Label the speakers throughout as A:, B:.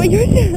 A: боюсь.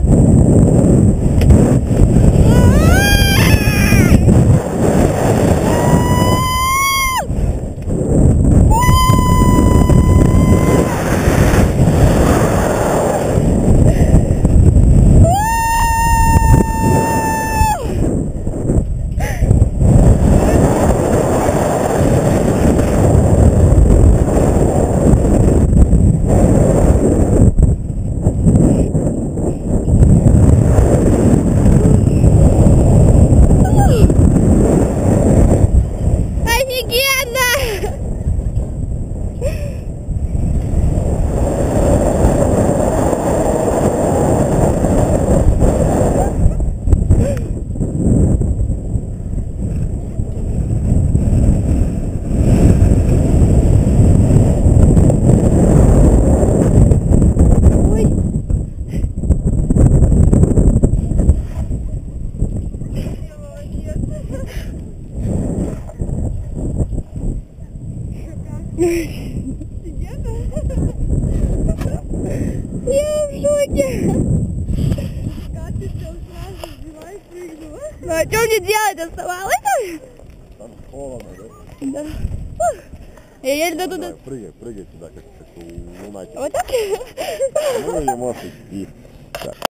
A: Я в шоке. Ну а что мне делать оставалось?
B: Там холодно,
A: Да.
B: да?
A: Я еле туда.
B: Прыгай сюда, как у лунатика.
A: Вот так?
B: Ну или может идти.